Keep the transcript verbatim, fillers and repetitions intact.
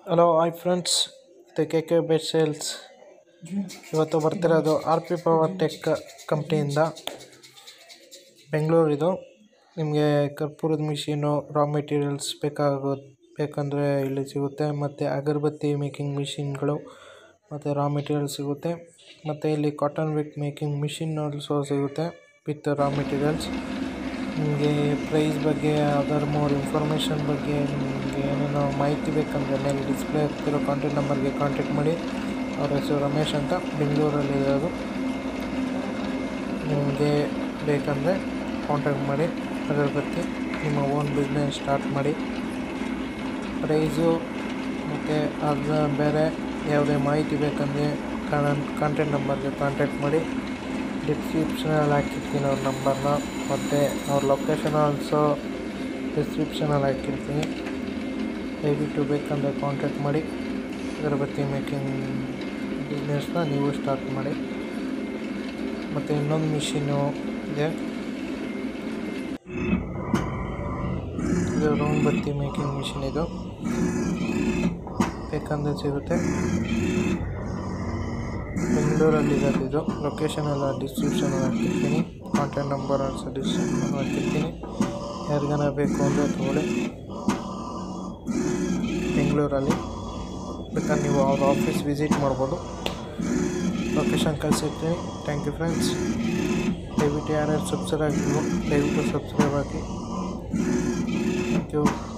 Hello hi friends, ಇದು K K best sales. ಇವತ್ತು ಬರ್ತಿರೋದು ಆರ್ ಪಿ ಪವರ್ ಟೆಕ್ ಕಂಪ್ನಿಯಿಂದ. ಬೆಂಗಳೂರಿದು. ನಿಮಗೆ ಕರ್ಪೂರದ ಮಿಷಿನು, ರಾ ಮೆಟೀರಿಯಲ್ಸ್ ಬೇಕಾಗೋದು ಬೇಕಂದರೆ ಇಲ್ಲಿ ಸಿಗುತ್ತೆ. ಮತ್ತು ಅಗರಬತ್ತಿ ಮೇಕಿಂಗ್ ಮಿಷಿನ್ಗಳು ಮತ್ತು ರಾ ಮೆಟೀರಿಯಲ್ಸ್ ಸಿಗುತ್ತೆ. ಮತ್ತು ಇಲ್ಲಿ cotton wick making machine also ಸಿಗುತ್ತೆ ವಿತ್ ರಾ ಮೆಟೀರಿಯಲ್ಸ್. ನಿಮಗೆ ಪ್ರೈಸ್ ಬಗ್ಗೆ, ಅದರ್ ಮೋರ್ ಇನ್ಫಾರ್ಮೇಷನ್ ಬಗ್ಗೆ ನಿಮಗೆ ಏನೇನೋ ಮಾಹಿತಿ ಬೇಕಂದರೆ ಮೇಲೆ ಡಿಸ್ಪ್ಲೇ ಆಗ್ತಿರೋ ಕಾಂಟ್ಯಾಕ್ಟ್ ನಂಬರ್ಗೆ ಕಾಂಟ್ಯಾಕ್ಟ್ ಮಾಡಿ. ಅವ್ರ ಹೆಸರು ರಮೇಶ್ ಅಂತ, ಬೆಂಗಳೂರಲ್ಲಿರೋದು. ನಿಮಗೆ ಬೇಕಂದರೆ ಕಾಂಟ್ಯಾಕ್ಟ್ ಮಾಡಿ. ಅಗರಬತ್ತಿ ನಿಮ್ಮ ಓನ್ ಬಿಸ್ನೆಸ್ ಸ್ಟಾರ್ಟ್ ಮಾಡಿ. ಪ್ರೈಸು ಮತ್ತು ಅದನ್ನ ಬೇರೆ ಯಾವುದೇ ಮಾಹಿತಿ ಬೇಕಂದರೆ ಕಾಂಟ್ಯಾಕ್ಟ್ ನಂಬರ್ಗೆ ಕಾಂಟ್ಯಾಕ್ಟ್ ಮಾಡಿ. ಡಿಸ್ಕ್ರಿಪ್ಷನಲ್ಲಿ ಹಾಕಿರ್ತೀನಿ ಅವ್ರ ನಂಬರ್ನ, ಮತ್ತು ಅವ್ರ ಲೊಕೇಶನ್ ಆಲ್ಸೋ ಡಿಸ್ಕ್ರಿಪ್ಷನಲ್ಲಿ ಹಾಕಿರ್ತೀನಿ. ದಯವಿಟ್ಟು ಬೇಕಂದರೆ ಕಾಂಟ್ಯಾಕ್ಟ್ ಮಾಡಿ. ಅಗರಬತ್ತಿ ಮೇಕಿಂಗ್ ಬಿಸ್ನೆಸ್ನ ನೀವು ಸ್ಟಾರ್ಟ್ ಮಾಡಿ. ಮತ್ತು ಇನ್ನೊಂದು ಮಿಷಿನ್ನು ಇದೆ, ಇದು ರೂಮ್ ಬತ್ತಿ ಮೇಕಿಂಗ್ ಮಿಷಿನ್. ಇದು ಬೇಕಂದರೆ ಸಿಗುತ್ತೆ. ಬೆಂಗಳೂರಲ್ಲಿರೋದು ಇದು. ಲೊಕೇಶನ್ ಎಲ್ಲ ಡಿಸ್ಕ್ರಿಪ್ಷನಲ್ಲಿ ಹಾಕಿರ್ತೀನಿ. ಕಾಂಟ್ಯಾಕ್ಟ್ ನಂಬರ್ ಆಲ್ಸೋ ಡಿಸ್ಕ್ರಿಪ್ಷನ್ ಹಾಕಿರ್ತೀನಿ. ಯಾರಿಗಾನ ಬೇಕು ಅಂದರೆ ತಗೊಳ್ಳಿ. ಬೆಂಗಳೂರಲ್ಲಿ ಬೇಕಾದ್ರೆ ನೀವು ಅವ್ರ ಆಫೀಸ್ ವಿಸಿಟ್ ಮಾಡ್ಬೋದು. ಲೊಕೇಶನ್ ಕಳಿಸಿರ್ತೀನಿ. Thank you friends. ದಯವಿಟ್ಟು ಯಾರ್ಯಾರು ಸಬ್ಸ್ಕ್ರೈಬ್ ಆಗಿಲ್ವೋ ದಯವಿಟ್ಟು ಸಬ್ಸ್ಕ್ರೈಬ್ ಆಗಿ. Thank you.